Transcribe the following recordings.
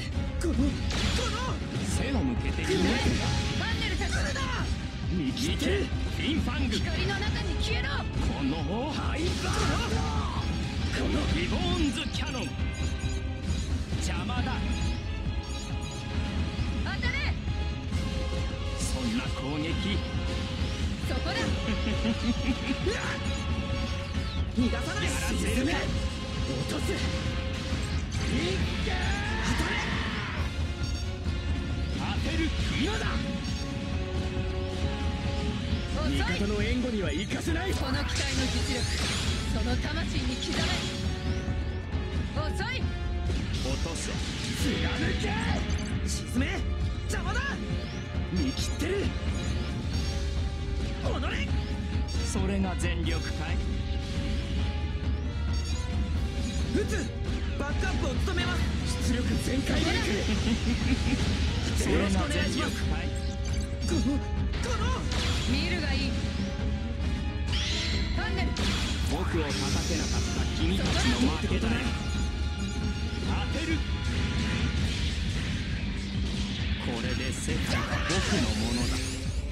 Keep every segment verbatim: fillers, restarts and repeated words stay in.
このこの背を向けて逃げるか。 ファンネルたちだ。 見切ってる。 フィンファング。 光の中に消えろ。 このハイバーこのリボーンズキャノン。邪魔だ。 当たれ。 そんな攻撃。 そこだ。 逃がさない。 やらせるか。 落とす。いっけー。当たれ。 当てる。 今だ。 遅い。 味方の援護には行かせない。 この機体の実力、その魂に刻め。遅い。 落とせ。 貫け。沈め。邪魔だ。見切ってる。おのれ。 それが全力かい。 撃つ。バックアップを務めます。出力全開でいく。 それが全力かい。 このこの見るがいい。ファンネル。 僕を叩けなかった君たちの負けだよ。当てる。これで世界は僕のものだ。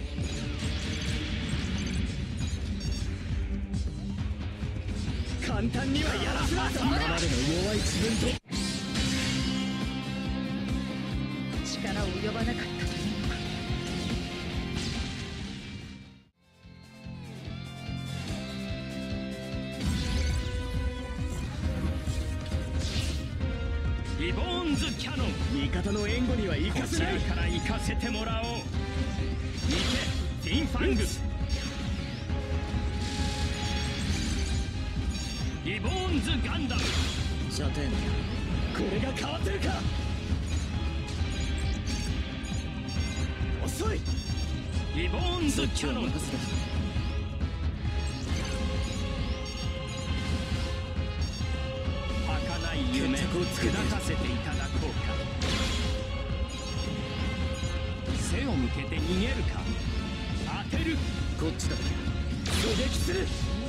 簡単にはやらせない。今までの弱い自分と力及ばなかったというのか。 リボーンズキャノン。 味方の援護には行かこせない。 ちらから行かせてもらおう。行けフィンファング。リボーンズガンダム。 射程これが変わってるか。遅い。 リボーンズキャノン。儚い夢砕かせていただこうか。背を向けて逃げるか。当てる。 こっちだ。狙撃する。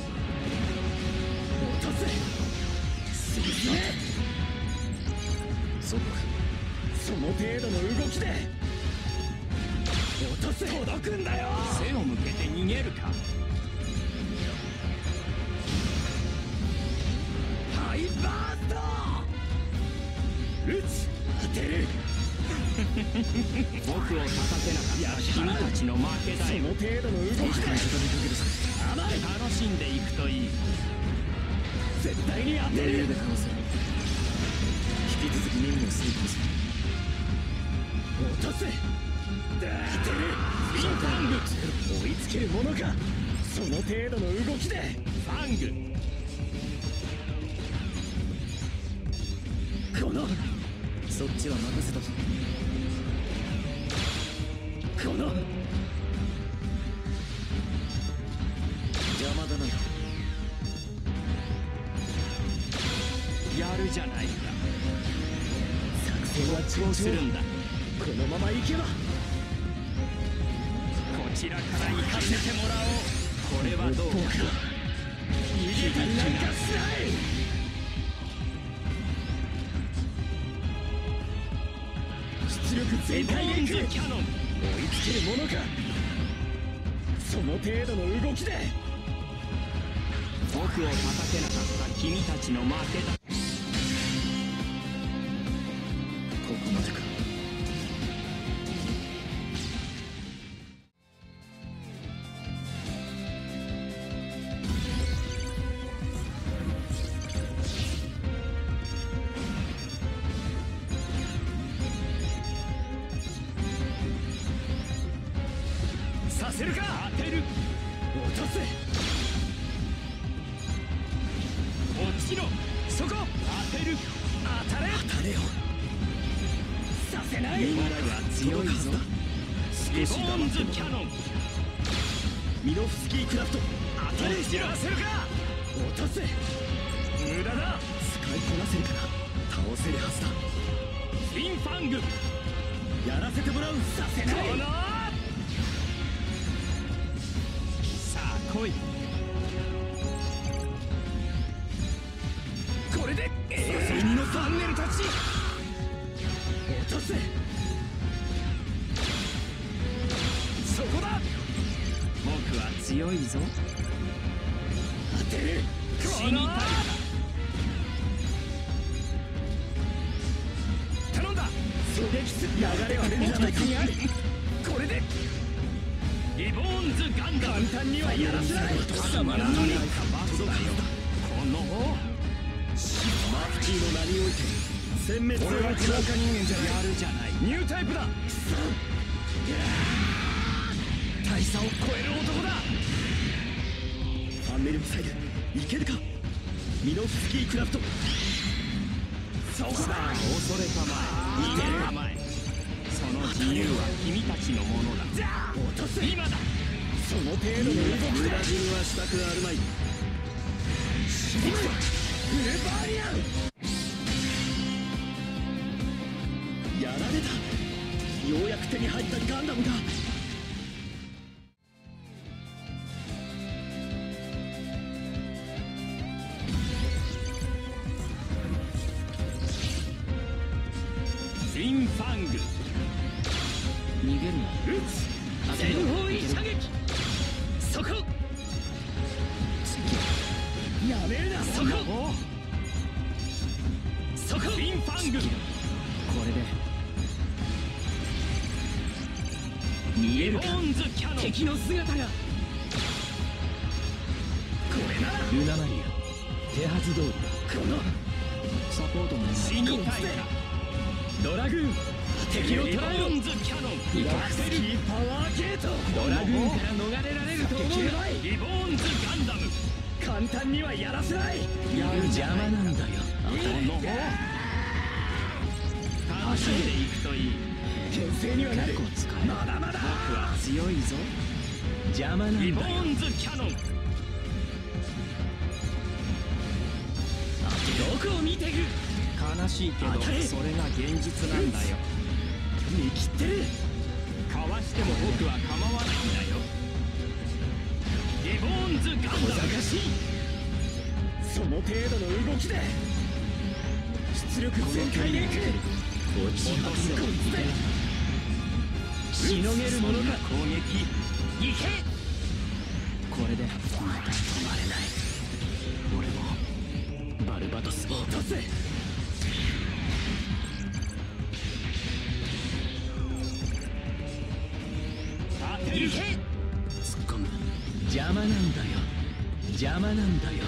落とせ。進め。そうか。その程度の動きで落とせ。届くんだよ。 背を向けて逃げるか。 ハイバースト。撃つ。当てる。 僕を叩けなかった君たちの負けだよ。 その程度の動きで甘い。 楽しんでいくといい。 絶対に当てる。でかわせる。引き続き任務を遂行する。落とせ。当てる。 フィンファング。 追いつけるものか。その程度の動きでファング。 このそっちは任せたぞ。この邪魔だな。 やるじゃないか。 作戦はどうするんだ。 このまま行けばこちらから行かせてもらおう。これはどうか。 逃げたりなんかしない。出力全開でいく。追いキャノン。 つけるものか。その程度の動きで僕を叩けなかった君たちの負けだ。 ここまでか。させるか。 当てる。 落とせ。 落ちろ。 そこ。 当てる。 当たれ。当たれよ。させない。 僕は強いぞ。リボーンズキャノン。 ミノフスキークラフト。当たれ。 落ちろ。 やらせるか。落とせ。無駄だ。使いこなせるから倒せるはずだ。 フィンファング。 やらせてもらう。させない。 このさあ来い。 これで君のファンネルたち。落せ。そこだ。 僕は強いぞ。 当てる。 死にたいか。 頼んだ。狙撃する。流れは僕たちにある。これでリボーンズガンダム。 簡単にはやらせない。 貴様ら何かバスだよ。このマフティーの名において殲滅俺は強化人間じゃやるじゃない。 ニュータイプだ。大差を超える男だ。ファンネルミサイルいけるか。ミノフスキークラフト。そこだ。 さあ恐れたまえ、逃げるたまえ。その自由は君たちのものだ。 落とせ。 今だ。 その程度の動きで無駄死にはしたくあるまい。フルバーリアン。やられた。ようやく手に入ったガンダムが。 ツインファング。逃げるな。 撃つ。全方位射撃。そこ。やめるな。そこ。そこ。 ツインファング。これで見えるか。 リボーンズキャノン。 敵の姿が。これならルナマリア手はず通り。 このサポートも死にたいか。 ドラグーン敵をリボ捕らえろ。 ーンズキャノン。 ミノフスキーパワーゲート。ドラグーンから逃れられると思うがリボーンズガンダム。 簡単にはやらせない。 やる邪魔なんだよ。 当たれ。 楽しんでいくといい。 牽制にはなる。 結構使える。 まだまだ。 僕は強いぞ。邪魔なんだよ。リボーンズキャノン。 どこを見ている。 悲しいけど当たれそれが現実なんだよ。 見切ってる。 かわしても僕は構わないんだよ。リボーンズガンダム。 小賢しい。その程度の動きで出力全開でいく。落ちまくせ。こいつでしのげるものか。 攻撃いけ。 これでまた止まれない。俺もバルバトスを落とせ。 当てる。 いけ。 突っ込む。邪魔なんだよ。邪魔なんだよ。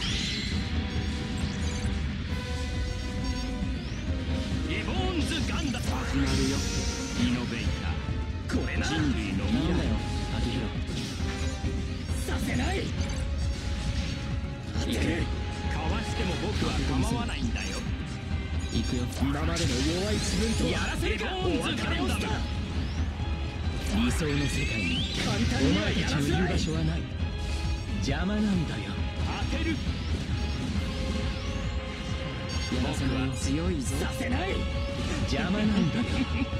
リボーンズガンダム。始まるよ。イノベーター。 これな。 人類の未来を秋広。 させない。当てる。 かわしても僕は構わないんだよ。行くよ。 今までの弱い自分とやらせるか。 お別れをした。 理想の世界に簡お単には前たちのいるやらせない。 場所はない。邪魔なんだよ。当てる。やらせない。強いぞ。 させない。 邪魔なんだよ。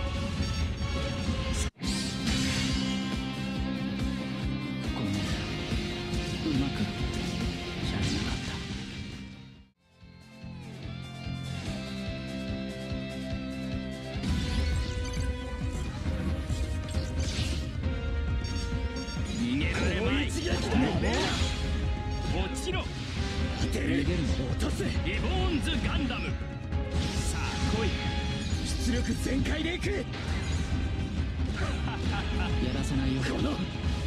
ごめん。うまくやれなかった。逃げられまい。 一撃だ。 落ちろ。 当てる。落とせ。 リボーンズガンダム。さあ来い。 出力全開でいく。 やらせないよ。 この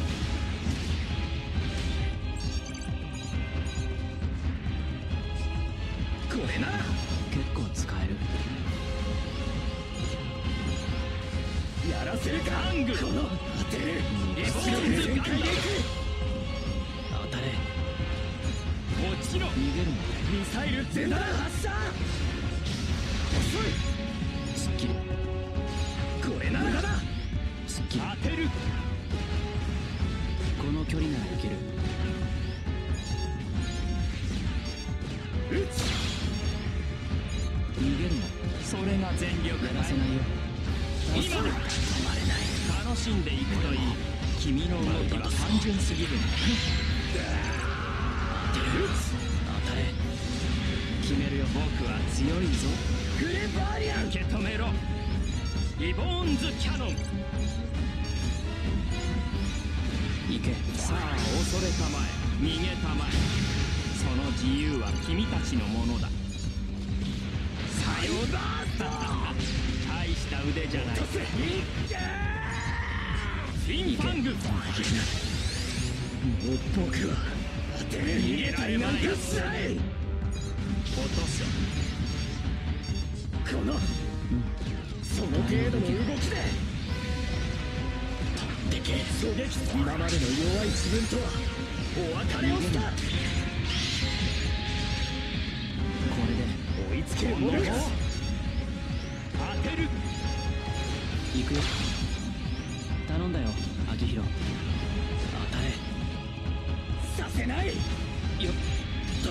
これなら結構使える。 やらせるか。 ハング。 この当てる。 リボ出力ーンズ全ガンダム。 開でいく。 当たれ。落ちろ。逃げるの。 ミサイル全弾発射。遅い。 すっきり。 これならだ。 すっきり。当てる。この距離ならいける。 撃つ。 逃げるの。それが全力。やらせないよ。今だ。止まれない。楽しんでいくといい。君の動きは単純すぎるんだ。当てる。当たれ。決めるよ。僕は強いぞ。 グレバーリアン。 受け止めろ。 リボーンズキャノン。行け。さあ恐れたまえ、逃げたまえ。その自由は君たちのものだ。さようだ。大した腕じゃない。フィンファング。 もう僕は当てる逃げたりなんかしない。 落とせ。 この、うん、その程度の動きで飛んでけ。狙撃。今までの弱い自分とはお別れをした。 これで追いつけるものか。 当てる。行くよ。頼んだよ、秋広。当たれ。 させない。よっと。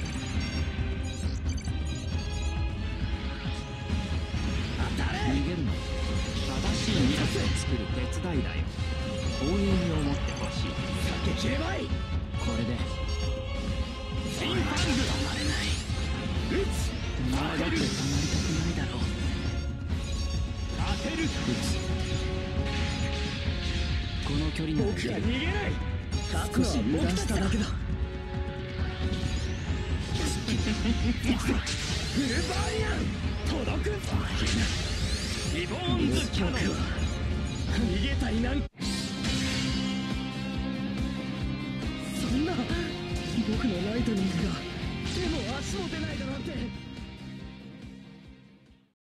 当たれ。 逃げるの。正しい未来を作る手伝いだよ。光栄に思ってほしい。 避けきればいい。 これでフィンファング。止まれない。撃つ。 お前だってたまりたくないだろう。当てる。撃つ。この距離なら僕は逃げない。少し油断しただけだ。フルバーニャン届く。 リボーンズキャノン。 逃げたりなん。そんな僕のライトニングが手も足も出ないだなんて。